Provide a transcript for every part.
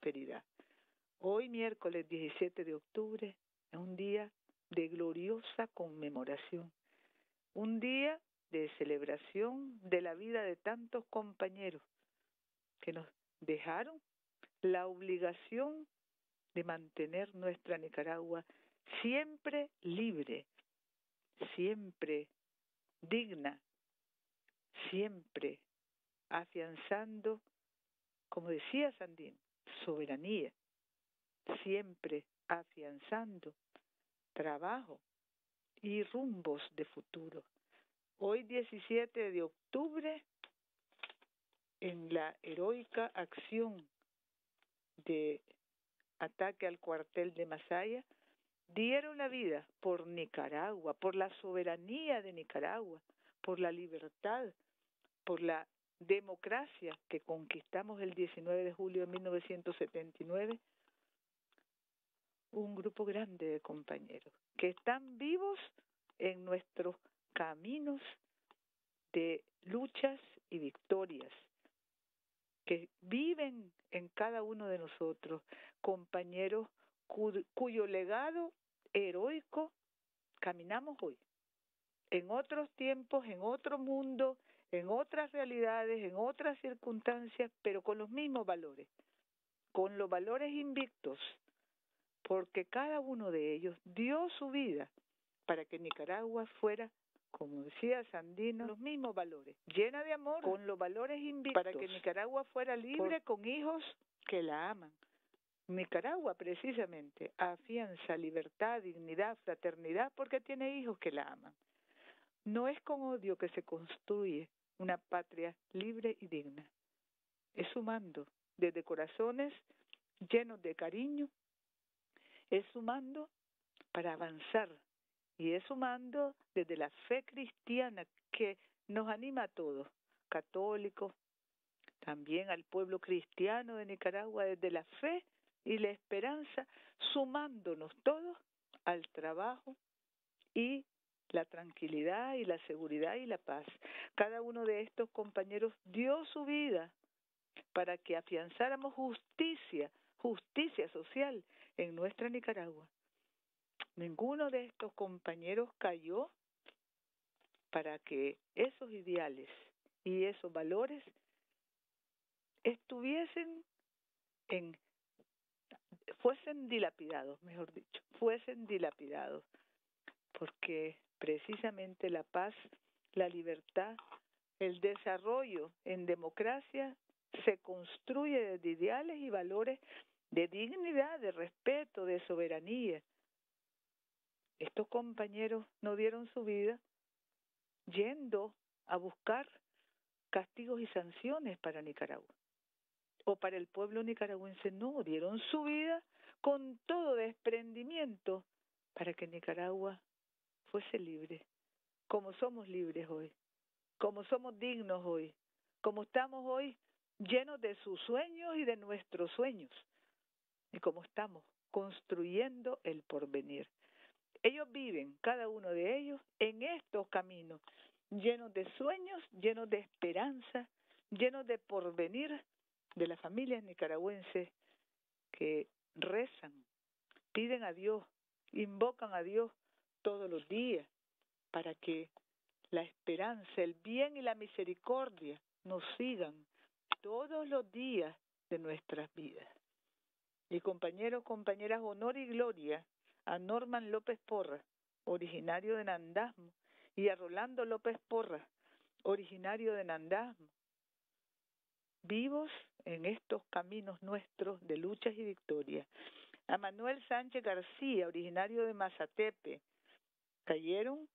prosperidad. Hoy, miércoles 17 de octubre, es un día de gloriosa conmemoración, un día de celebración de la vida de tantos compañeros que nos dejaron la obligación de mantener nuestra Nicaragua siempre libre, siempre digna, siempre afianzando, como decía Sandino, soberanía, siempre afianzando trabajo y rumbos de futuro. Hoy 17 de octubre, en la heroica acción de ataque al cuartel de Masaya, dieron la vida por Nicaragua, por la soberanía de Nicaragua, por la libertad, por la democracia que conquistamos el 19 de julio de 1979, un grupo grande de compañeros que están vivos en nuestros caminos de luchas y victorias, que viven en cada uno de nosotros, compañeros cuyo legado heroico caminamos hoy, en otros tiempos, en otro mundo, en otras realidades, en otras circunstancias, pero con los mismos valores, con los valores invictos, porque cada uno de ellos dio su vida para que Nicaragua fuera, como decía Sandino, los mismos valores, llena de amor, con los valores invictos, para que Nicaragua fuera libre, con hijos que la aman. Nicaragua precisamente afianza libertad, dignidad, fraternidad, porque tiene hijos que la aman. No es con odio que se construye una patria libre y digna. Es sumando desde corazones llenos de cariño, es sumando para avanzar y es sumando desde la fe cristiana que nos anima a todos, católicos, también al pueblo cristiano de Nicaragua, desde la fe y la esperanza, sumándonos todos al trabajo y la tranquilidad y la seguridad y la paz. Cada uno de estos compañeros dio su vida para que afianzáramos justicia social en nuestra Nicaragua. Ninguno de estos compañeros cayó para que esos ideales y esos valores fuesen dilapidados, mejor dicho, porque precisamente la paz, la libertad, el desarrollo en democracia se construye desde ideales y valores de dignidad, de respeto, de soberanía. Estos compañeros no dieron su vida yendo a buscar castigos y sanciones para Nicaragua o para el pueblo nicaragüense, no, dieron su vida con todo desprendimiento para que Nicaragua fuese libre, como somos libres hoy, como somos dignos hoy, como estamos hoy llenos de sus sueños y de nuestros sueños, y como estamos construyendo el porvenir. Ellos viven, cada uno de ellos, en estos caminos, llenos de sueños, llenos de esperanza, llenos de porvenir de las familias nicaragüenses que rezan, piden a Dios, invocan a Dios todos los días para que la esperanza, el bien y la misericordia nos sigan todos los días de nuestras vidas. Y compañeros, compañeras, honor y gloria a Norman López Porras, originario de Nandasmo, y a Rolando López Porras, originario de Nandasmo, vivos en estos caminos nuestros de luchas y victorias. A Manuel Sánchez García, originario de Mazatepe, cayeron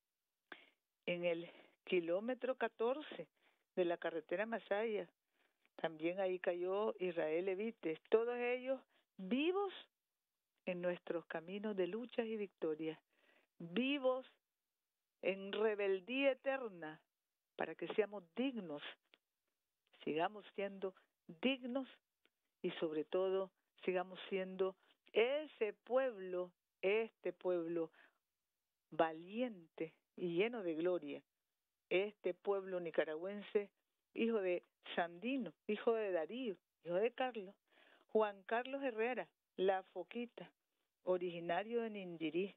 en el kilómetro 14 de la carretera Masaya. También ahí cayó Israel Evites, todos ellos vivos en nuestros caminos de luchas y victorias, vivos en rebeldía eterna para que seamos dignos, sigamos siendo dignos y sobre todo sigamos siendo ese pueblo, este pueblo valiente y lleno de gloria, este pueblo nicaragüense, hijo de Sandino, hijo de Darío, hijo de Carlos, Juan Carlos Herrera, La Foquita, originario de Nindirí,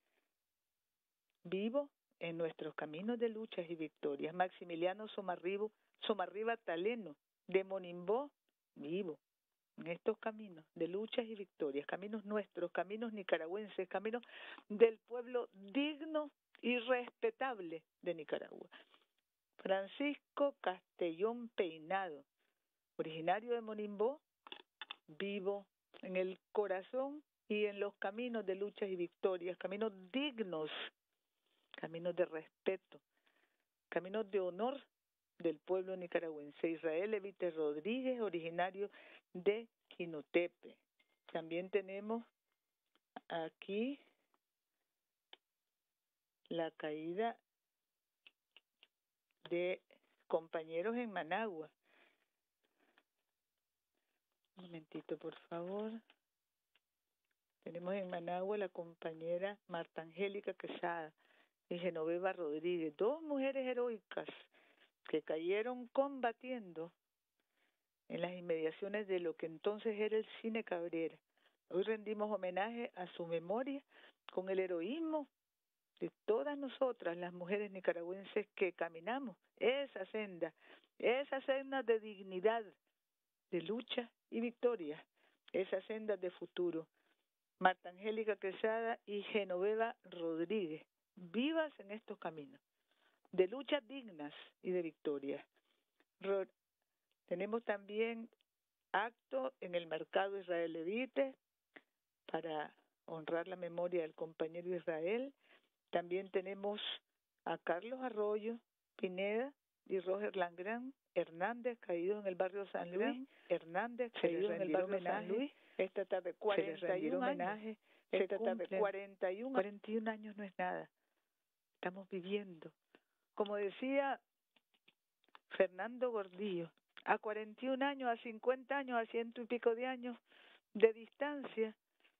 vivo en nuestros caminos de luchas y victorias. Maximiliano Somarriba Taleno, de Monimbó, vivo en estos caminos de luchas y victorias, caminos nuestros, caminos nicaragüenses, caminos del pueblo digno y respetable de Nicaragua. Francisco Castellón Peinado, originario de Monimbó, vivo en el corazón y en los caminos de luchas y victorias, caminos dignos, caminos de respeto, caminos de honor del pueblo nicaragüense. Israel Evite Rodríguez, originario de Jinotepe. También tenemos aquí la caída de compañeros en Managua. Un momentito, por favor. Tenemos en Managua la compañera Marta Angélica Quesada y Genoveva Rodríguez, dos mujeres heroicas que cayeron combatiendo en las inmediaciones de lo que entonces era el Cine Cabrera. Hoy rendimos homenaje a su memoria con el heroísmo de todas nosotras, las mujeres nicaragüenses que caminamos esa senda de dignidad, de lucha y victoria, esa senda de futuro. Marta Angélica Quesada y Genoveva Rodríguez, vivas en estos caminos de luchas dignas y de victoria. Tenemos también acto en el mercado Israel Levite para honrar la memoria del compañero Israel. También tenemos a Carlos Arroyo Pineda y Roger Langrán Hernández, caído en el barrio San Luis. Hernández, caído en el barrio San Luis. Esta tarde 41 años. Esta tarde 41 años no es nada. Estamos viviendo. Como decía Fernando Gordillo, a 41 años, a 50 años, a 100 y pico de años de distancia,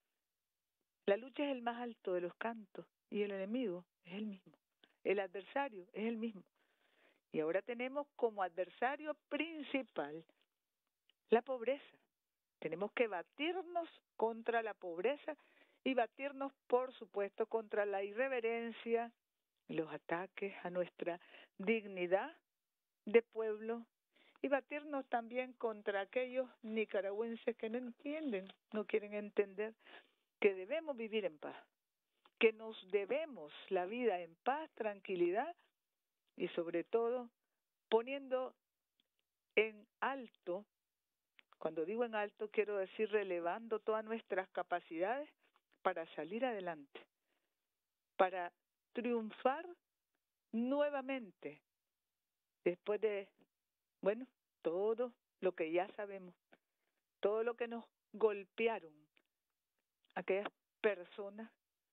la lucha es el más alto de los cantos y el enemigo es el mismo. El adversario es el mismo. Y ahora tenemos como adversario principal la pobreza. Tenemos que batirnos contra la pobreza y batirnos, por supuesto, contra la irreverencia, los ataques a nuestra dignidad de pueblo y batirnos también contra aquellos nicaragüenses que no entienden, no quieren entender que debemos vivir en paz, que nos debemos la vida en paz, tranquilidad y sobre todo poniendo en alto, cuando digo en alto quiero decir relevando todas nuestras capacidades para salir adelante, para triunfar nuevamente después de, bueno, todo lo que ya sabemos, todo lo que nos golpearon aquellas personas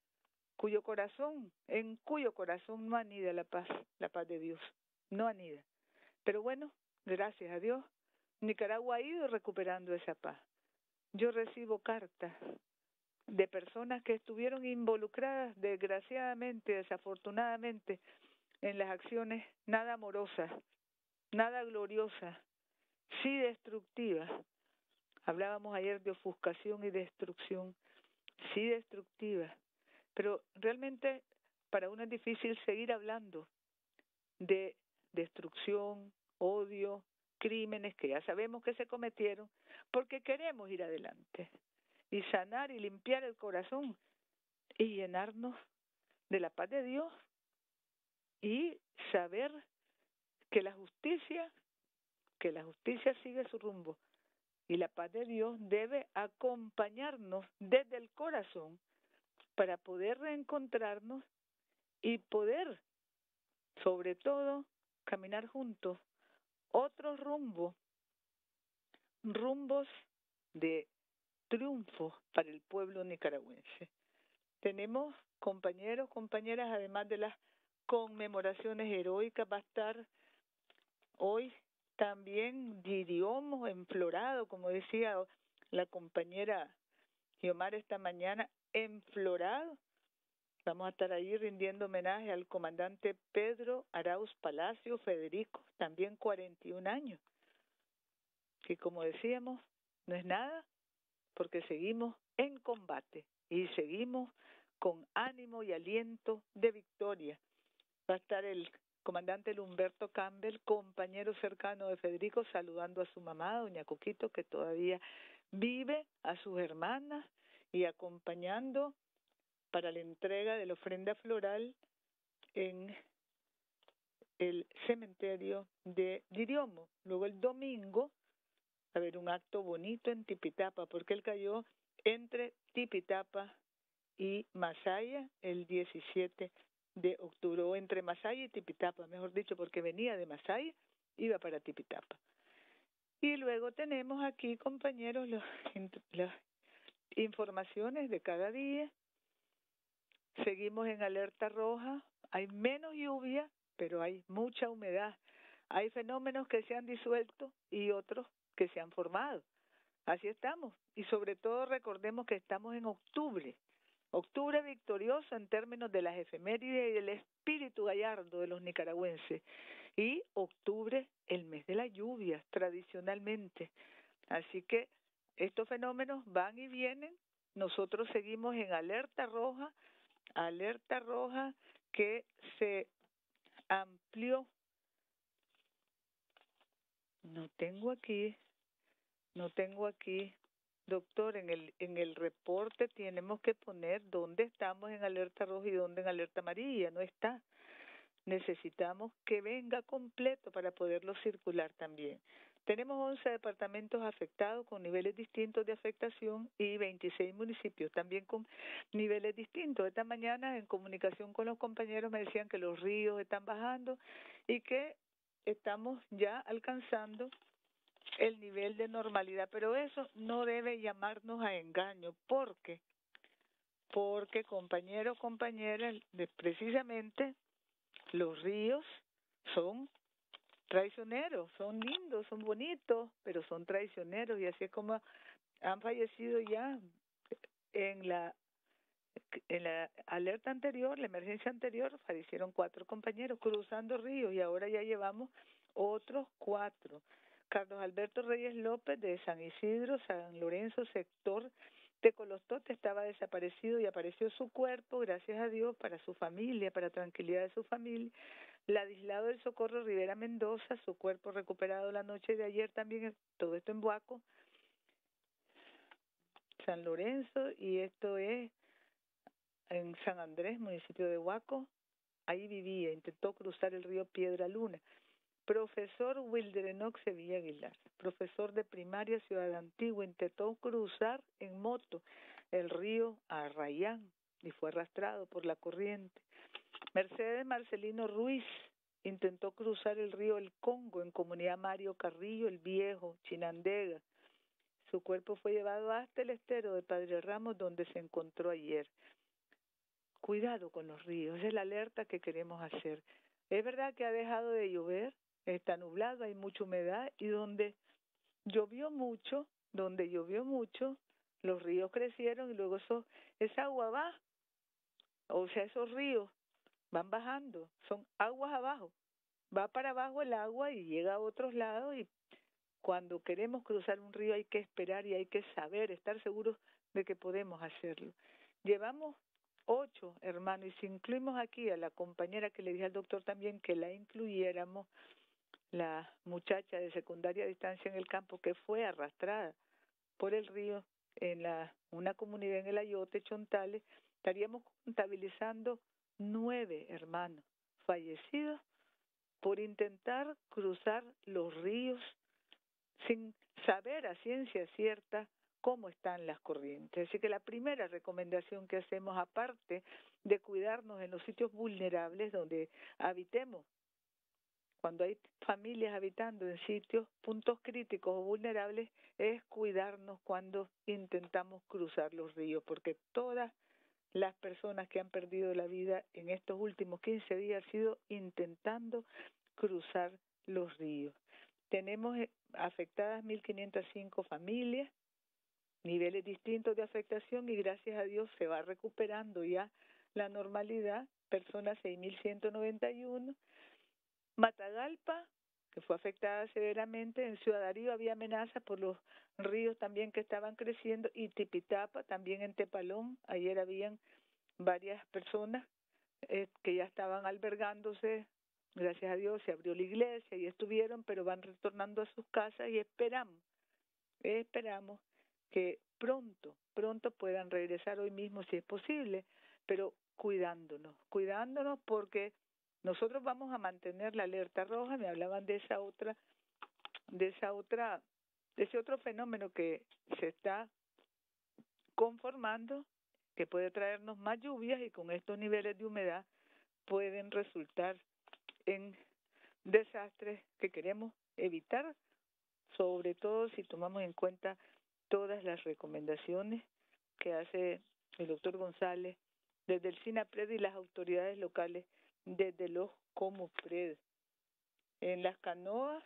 en cuyo corazón no anida la paz de Dios, no anida. Pero bueno, gracias a Dios, Nicaragua ha ido recuperando esa paz. Yo recibo cartas de personas que estuvieron involucradas desgraciadamente, desafortunadamente, en las acciones nada amorosas, nada gloriosas, sí destructivas. Hablábamos ayer de ofuscación y destrucción, sí destructivas, pero realmente para uno es difícil seguir hablando de destrucción, odio, crímenes que ya sabemos que se cometieron, porque queremos ir adelante y sanar y limpiar el corazón y llenarnos de la paz de Dios y saber que la justicia sigue su rumbo y la paz de Dios debe acompañarnos desde el corazón para poder reencontrarnos y poder, sobre todo, caminar juntos otros rumbos de triunfo para el pueblo nicaragüense. Tenemos compañeros, compañeras, además de las conmemoraciones heroicas, va a estar hoy también Didiomo enflorado, como decía la compañera Giomar esta mañana, enflorado. Vamos a estar ahí rindiendo homenaje al comandante Pedro Arauz Palacio Federico, también 41 años, que como decíamos, no es nada, porque seguimos en combate y seguimos con ánimo y aliento de victoria. Va a estar el comandante Humberto Campbell, compañero cercano de Federico, saludando a su mamá, doña Coquito, que todavía vive, a sus hermanas y acompañando para la entrega de la ofrenda floral en el cementerio de Diriomo. Luego el domingo a haber un acto bonito en Tipitapa, porque él cayó entre Tipitapa y Masaya el 17 de octubre, o entre Masaya y Tipitapa, mejor dicho, porque venía de Masaya, iba para Tipitapa. Y luego tenemos aquí, compañeros, las informaciones de cada día. Seguimos en alerta roja, hay menos lluvia, pero hay mucha humedad. Hay fenómenos que se han disuelto y otros que se han formado. Así estamos. Y sobre todo recordemos que estamos en octubre. Octubre victorioso en términos de las efemérides y del espíritu gallardo de los nicaragüenses. Y octubre, el mes de las lluvias, tradicionalmente. Así que estos fenómenos van y vienen. Nosotros seguimos en alerta roja que se amplió. No tengo aquí, doctor, en el reporte tenemos que poner dónde estamos en alerta roja y dónde en alerta amarilla, no está. Necesitamos que venga completo para poderlo circular también. Tenemos 11 departamentos afectados con niveles distintos de afectación y 26 municipios también con niveles distintos. Esta mañana en comunicación con los compañeros me decían que los ríos están bajando y que estamos ya alcanzando el nivel de normalidad, pero eso no debe llamarnos a engaño, porque compañeros, compañeras, precisamente los ríos son traicioneros, son lindos, son bonitos, pero son traicioneros, y así es como han fallecido ya en la alerta anterior, la emergencia anterior, fallecieron 4 compañeros cruzando ríos y ahora ya llevamos otros 4. Carlos Alberto Reyes López de San Isidro, San Lorenzo, sector de Colostote, estaba desaparecido y apareció su cuerpo, gracias a Dios, para su familia, para tranquilidad de su familia. Ladislao del Socorro Rivera Mendoza, su cuerpo recuperado la noche de ayer también, todo esto en Buaco, San Lorenzo, y esto es en San Andrés, municipio de Huaco. Ahí vivía, intentó cruzar el río Piedra Luna. Profesor Wilder Enoch Sevilla Aguilar, profesor de primaria Ciudad Antigua, intentó cruzar en moto el río Arrayán y fue arrastrado por la corriente. Mercedes Marcelino Ruiz intentó cruzar el río El Congo en comunidad Mario Carrillo el Viejo, Chinandega. Su cuerpo fue llevado hasta el estero de Padre Ramos, donde se encontró ayer. Cuidado con los ríos, es la alerta que queremos hacer. Es verdad que ha dejado de llover, está nublado, hay mucha humedad, y donde llovió mucho, los ríos crecieron y luego esa agua va, o sea, esos ríos van bajando, son aguas abajo, va para abajo el agua y llega a otros lados, y cuando queremos cruzar un río hay que esperar y hay que saber, estar seguros de que podemos hacerlo. Llevamos 8, hermanos, y si incluimos aquí a la compañera que le dije al doctor también que la incluyéramos, la muchacha de secundaria a distancia en el campo que fue arrastrada por el río en una comunidad en el Ayote, Chontales, estaríamos contabilizando 9 hermanos fallecidos por intentar cruzar los ríos sin saber a ciencia cierta cómo están las corrientes. Así que la primera recomendación que hacemos, aparte de cuidarnos en los sitios vulnerables donde habitemos, cuando hay familias habitando en sitios, puntos críticos o vulnerables, es cuidarnos cuando intentamos cruzar los ríos, porque todas las personas que han perdido la vida en estos últimos 15 días han sido intentando cruzar los ríos. Tenemos afectadas 1.505 familias, niveles distintos de afectación, y gracias a Dios se va recuperando ya la normalidad, personas 6.191. Matagalpa, que fue afectada severamente, en Ciudad Darío había amenazas por los ríos también que estaban creciendo, y Tipitapa, también en Tepalón. Ayer habían varias personas que ya estaban albergándose. Gracias a Dios se abrió la iglesia y estuvieron, pero van retornando a sus casas y esperamos que pronto puedan regresar, hoy mismo si es posible, pero cuidándonos porque nosotros vamos a mantener la alerta roja. Me hablaban de de ese otro fenómeno que se está conformando, que puede traernos más lluvias, y con estos niveles de humedad pueden resultar en desastres que queremos evitar, sobre todo si tomamos en cuenta todas las recomendaciones que hace el doctor González desde el SINAPRED y las autoridades locales desde los COMUPRED. En las canoas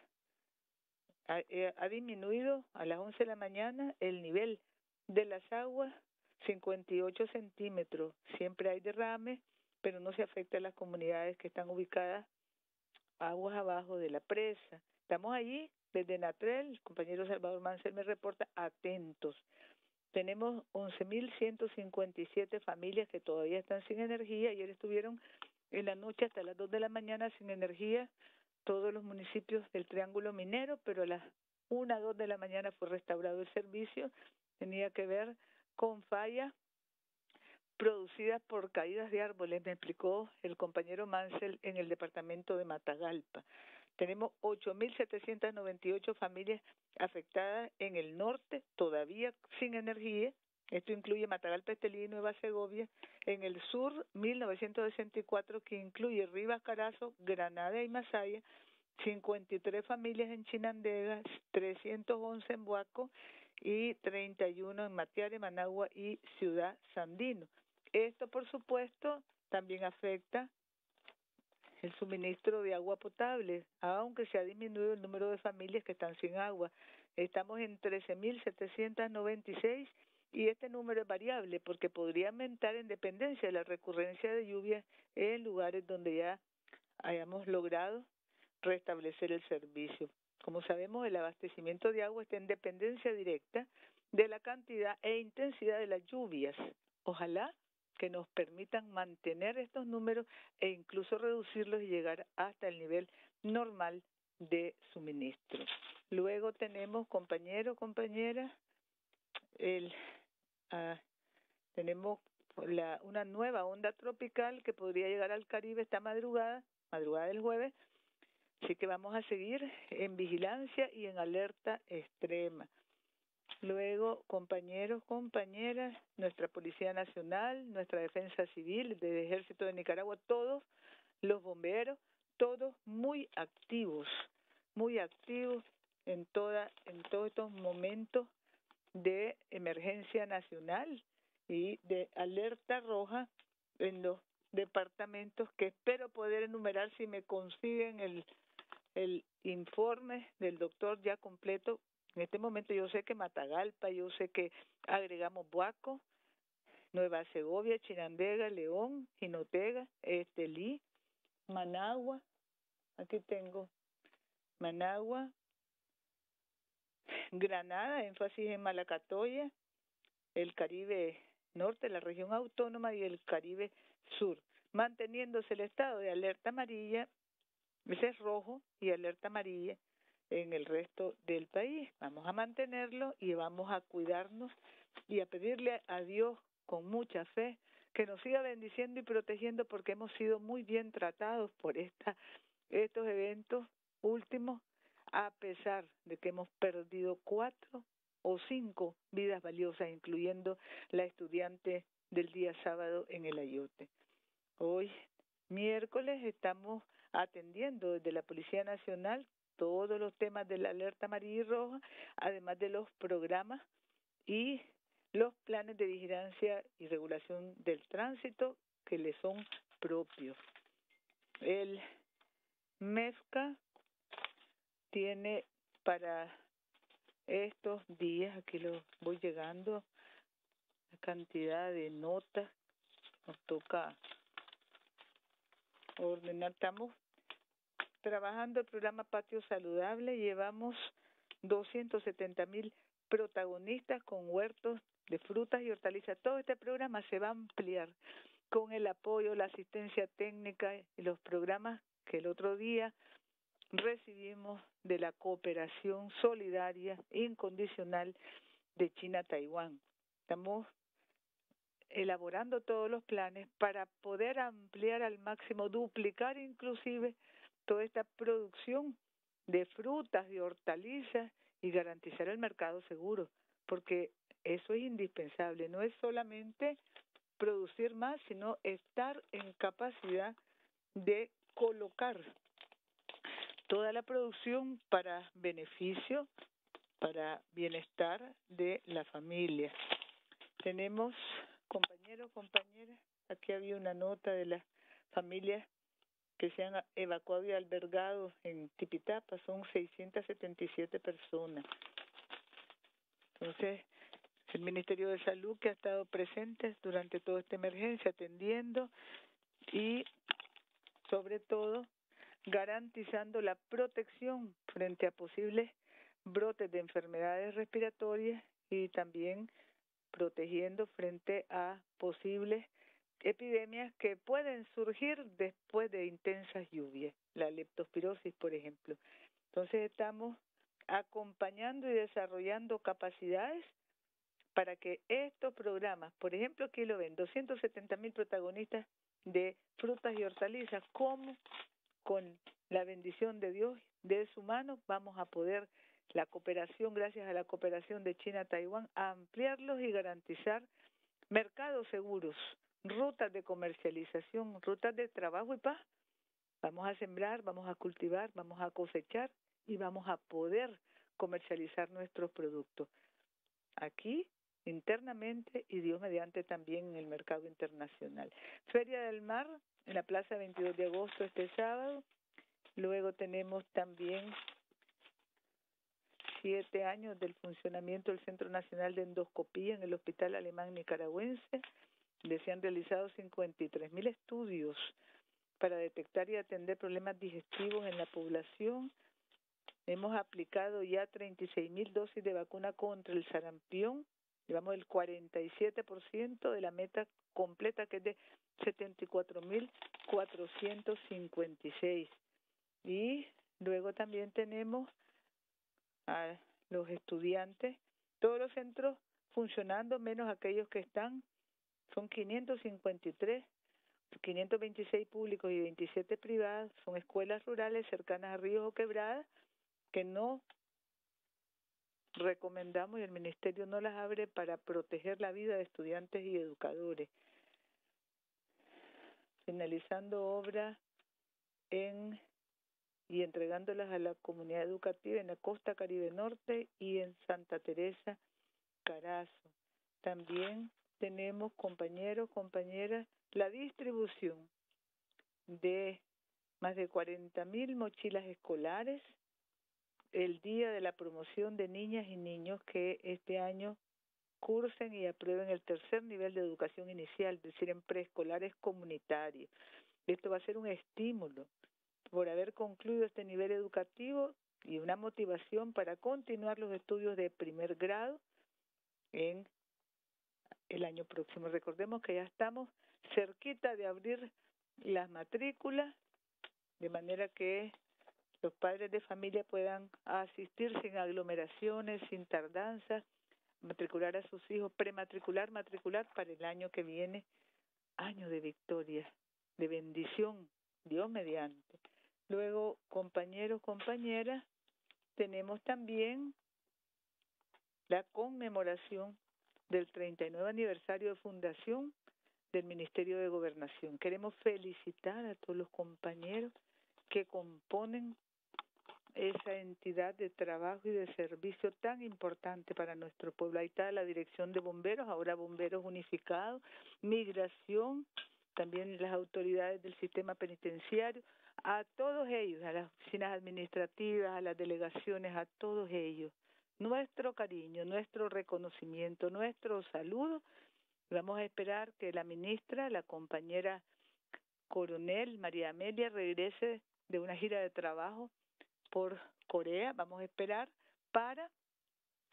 ha disminuido a las 11 de la mañana el nivel de las aguas 58 centímetros. Siempre hay derrame, pero no se afecta a las comunidades que están ubicadas aguas abajo de la presa. Estamos allí desde Natrel, el compañero Salvador Mansell me reporta, atentos. Tenemos 11.157 familias que todavía están sin energía. Ayer estuvieron en la noche hasta las 2 de la mañana sin energía todos los municipios del Triángulo Minero, pero a las 1, 2 de la mañana fue restaurado el servicio. Tenía que ver con fallas producidas por caídas de árboles, me explicó el compañero Mansell, en el departamento de Matagalpa. Tenemos 8.798 familias afectadas en el norte, todavía sin energía. Esto incluye Matagalpa, Estelí y Nueva Segovia. En el sur, 1.964, que incluye Rivas, Carazo, Granada y Masaya. 53 familias en Chinandega, 311 en Buaco y 31 en Matiare, Managua y Ciudad Sandino. Esto, por supuesto, también afecta el suministro de agua potable, aunque se ha disminuido el número de familias que están sin agua. Estamos en 13.796 y este número es variable porque podría aumentar en dependencia de la recurrencia de lluvias en lugares donde ya hayamos logrado restablecer el servicio. Como sabemos, el abastecimiento de agua está en dependencia directa de la cantidad e intensidad de las lluvias. Ojalá que nos permitan mantener estos números e incluso reducirlos y llegar hasta el nivel normal de suministro. Luego tenemos, compañeros, compañeras, tenemos una nueva onda tropical que podría llegar al Caribe esta madrugada del jueves. Así que vamos a seguir en vigilancia y en alerta extrema. Luego, compañeros, compañeras, nuestra Policía Nacional, nuestra Defensa Civil, del Ejército de Nicaragua, todos los bomberos, todos muy activos en todos estos momentos de emergencia nacional y de alerta roja en los departamentos, que espero poder enumerar si me consiguen el informe del doctor ya completo. En este momento yo sé que Matagalpa, yo sé que agregamos Buaco, Nueva Segovia, Chinandega, León, Jinotega, Estelí, Managua, aquí tengo Managua, Granada, énfasis en Malacatoya, el Caribe Norte, la región autónoma y el Caribe Sur, manteniéndose el estado de alerta amarilla. Ese es rojo y alerta amarilla en el resto del país. Vamos a mantenerlo y vamos a cuidarnos y a pedirle a Dios con mucha fe que nos siga bendiciendo y protegiendo, porque hemos sido muy bien tratados por estos eventos últimos, a pesar de que hemos perdido 4 o 5 vidas valiosas, incluyendo la estudiante del día sábado en el Ayote. Hoy, miércoles, estamos atendiendo desde la Policía Nacional todos los temas de la alerta amarilla y roja, además de los programas y los planes de vigilancia y regulación del tránsito que le son propios. El MEFCA tiene para estos días, aquí lo voy llegando, la cantidad de notas, nos toca ordenar. Estamos trabajando el programa Patio Saludable, llevamos 270,000 protagonistas con huertos de frutas y hortalizas. Todo este programa se va a ampliar con el apoyo, la asistencia técnica y los programas que el otro día recibimos de la cooperación solidaria incondicional de China-Taiwán. Estamos elaborando todos los planes para poder ampliar al máximo, duplicar inclusive toda esta producción de frutas, de hortalizas y garantizar el mercado seguro, porque eso es indispensable, no es solamente producir más, sino estar en capacidad de colocar toda la producción para beneficio, para bienestar de la familia. Tenemos, compañeros, compañeras, aquí había una nota de las familias que se han evacuado y albergado en Tipitapa, son 677 personas. Entonces, el Ministerio de Salud, que ha estado presente durante toda esta emergencia, atendiendo y, sobre todo, garantizando la protección frente a posibles brotes de enfermedades respiratorias y también protegiendo frente a posibles epidemias que pueden surgir después de intensas lluvias, la leptospirosis, por ejemplo. Entonces estamos acompañando y desarrollando capacidades para que estos programas, por ejemplo, aquí lo ven, 270.000 protagonistas de frutas y hortalizas, como con la bendición de Dios, de su mano, vamos a poder la cooperación, gracias a la cooperación de China-Taiwán, a ampliarlos y garantizar mercados seguros, rutas de comercialización, rutas de trabajo y paz. Vamos a sembrar, vamos a cultivar, vamos a cosechar y vamos a poder comercializar nuestros productos aquí internamente y Dios mediante también en el mercado internacional. Feria del Mar en la Plaza 22 de agosto este sábado. Luego tenemos también 7 años del funcionamiento del Centro Nacional de Endoscopía en el Hospital Alemán Nicaragüense, donde se han realizado 53.000 estudios para detectar y atender problemas digestivos en la población. Hemos aplicado ya 36.000 dosis de vacuna contra el sarampión. Llevamos el 47% de la meta completa, que es de 74.456. Y luego también tenemos a los estudiantes, todos los centros funcionando, menos aquellos que están, son 553, 526 públicos y 27 privadas, son escuelas rurales cercanas a ríos o quebradas, que no recomendamos y el Ministerio no las abre para proteger la vida de estudiantes y educadores. Finalizando obras y entregándolas a la comunidad educativa en la costa Caribe Norte y en Santa Teresa, Carazo. También tenemos, compañeros, compañeras, la distribución de más de 40.000 mochilas escolares, el día de la promoción de niñas y niños que este año cursen y aprueben el tercer nivel de educación inicial, es decir, en preescolares comunitarios. Esto va a ser un estímulo por haber concluido este nivel educativo y una motivación para continuar los estudios de primer grado en el año próximo. Recordemos que ya estamos cerquita de abrir las matrículas, de manera que los padres de familia puedan asistir sin aglomeraciones, sin tardanza, matricular a sus hijos, prematricular, matricular para el año que viene, año de victoria, de bendición, Dios mediante. Luego, compañeros, compañeras, tenemos también la conmemoración del 39 aniversario de fundación del Ministerio de Gobernación. Queremos felicitar a todos los compañeros que componen esa entidad de trabajo y de servicio tan importante para nuestro pueblo. Ahí está la Dirección de Bomberos, ahora Bomberos Unificados, Migración, también las autoridades del sistema penitenciario, a todos ellos, a las oficinas administrativas, a las delegaciones, a todos ellos. Nuestro cariño, nuestro reconocimiento, nuestro saludo. Vamos a esperar que la ministra, la compañera coronel María Amelia, regrese de una gira de trabajo por Corea. Vamos a esperar para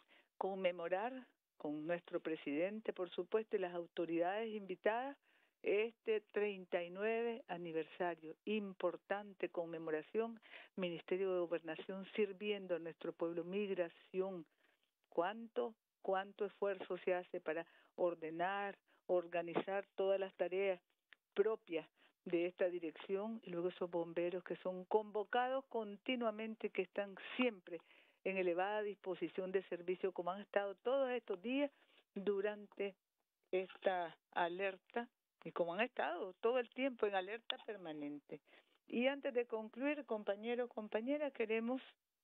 conmemorar con nuestro presidente, por supuesto, y las autoridades invitadas, este 39 aniversario, importante conmemoración, Ministerio de Gobernación sirviendo a nuestro pueblo, migración, cuánto esfuerzo se hace para ordenar, organizar todas las tareas propias de esta dirección, y luego esos bomberos que son convocados continuamente, que están siempre en elevada disposición de servicio, como han estado todos estos días durante esta alerta, y como han estado todo el tiempo en alerta permanente. Y antes de concluir, compañeros, compañeras, queremos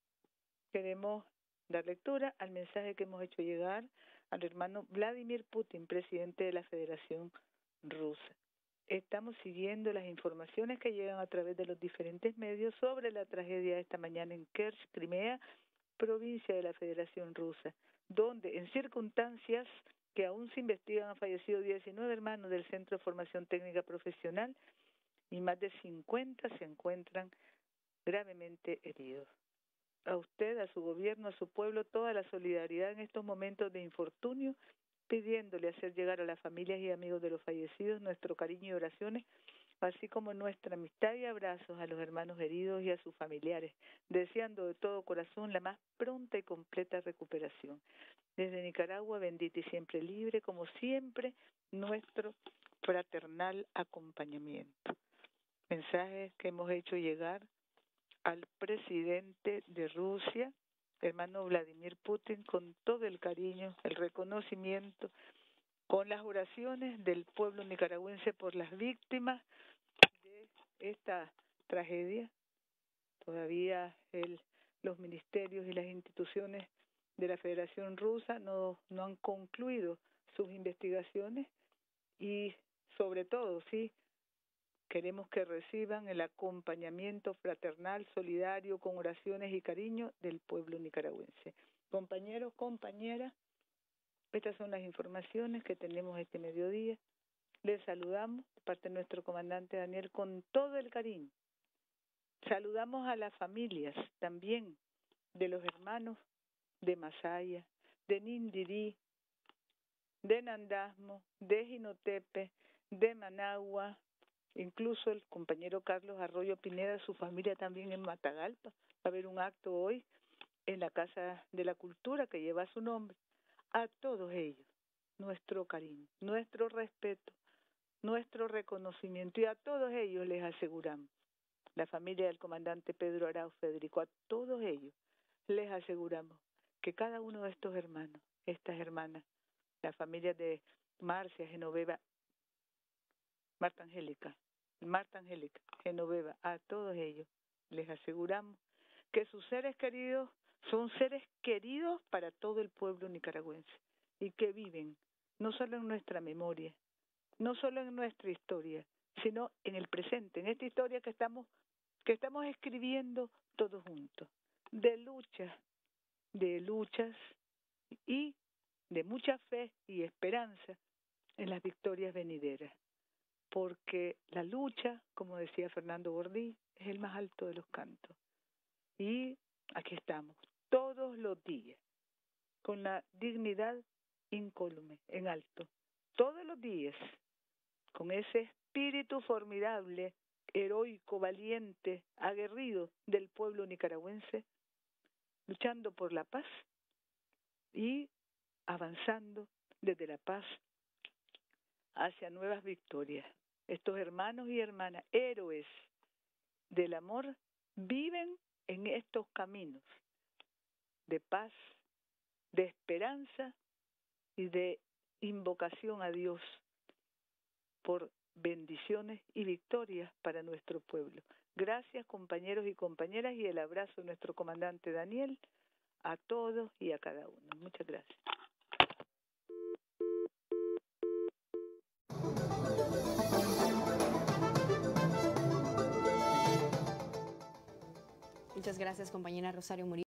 dar lectura al mensaje que hemos hecho llegar al hermano Vladimir Putin, presidente de la Federación Rusa. Estamos siguiendo las informaciones que llegan a través de los diferentes medios sobre la tragedia de esta mañana en Kerch, Crimea, provincia de la Federación Rusa, donde en circunstancias que aún se investigan han fallecido 19 hermanos del Centro de Formación Técnica Profesional y más de 50 se encuentran gravemente heridos. A usted, a su gobierno, a su pueblo, toda la solidaridad en estos momentos de infortunio, pidiéndole hacer llegar a las familias y amigos de los fallecidos nuestro cariño y oraciones, así como nuestra amistad y abrazos a los hermanos heridos y a sus familiares, deseando de todo corazón la más pronta y completa recuperación. Desde Nicaragua, bendita y siempre libre, como siempre, nuestro fraternal acompañamiento. Mensajes que hemos hecho llegar al presidente de Rusia, hermano Vladimir Putin, con todo el cariño, el reconocimiento, con las oraciones del pueblo nicaragüense por las víctimas de esta tragedia. Todavía los ministerios y las instituciones de la Federación Rusa no han concluido sus investigaciones y sobre todo, sí, queremos que reciban el acompañamiento fraternal, solidario, con oraciones y cariño del pueblo nicaragüense. Compañeros, compañeras, estas son las informaciones que tenemos este mediodía. Les saludamos de parte de nuestro comandante Daniel con todo el cariño. Saludamos a las familias también de los hermanos de Masaya, de Nindirí, de Nandasmo, de Jinotepe, de Managua, incluso el compañero Carlos Arroyo Pineda, su familia también en Matagalpa. Va a haber un acto hoy en la Casa de la Cultura que lleva su nombre. A todos ellos, nuestro cariño, nuestro respeto, nuestro reconocimiento, y a todos ellos les aseguramos, la familia del comandante Pedro Arau Federico, a todos ellos les aseguramos que cada uno de estos hermanos, estas hermanas, la familia de Marcia, Genoveva, Marta Angélica, Genoveva, a todos ellos les aseguramos que sus seres queridos son seres queridos para todo el pueblo nicaragüense y que viven no solo en nuestra memoria, no solo en nuestra historia, sino en el presente, en esta historia que estamos escribiendo todos juntos, de luchas y de mucha fe y esperanza en las victorias venideras. Porque la lucha, como decía Fernando Gordí, es el más alto de los cantos. Y aquí estamos, todos los días, con la dignidad incólume, en alto, todos los días, con ese espíritu formidable, heroico, valiente, aguerrido del pueblo nicaragüense, luchando por la paz y avanzando desde la paz hacia nuevas victorias. Estos hermanos y hermanas, héroes del amor, viven en estos caminos de paz, de esperanza y de invocación a Dios por bendiciones y victorias para nuestro pueblo. Gracias, compañeros y compañeras, y el abrazo de nuestro comandante Daniel a todos y a cada uno. Muchas gracias. Muchas gracias, compañera Rosario Murillo.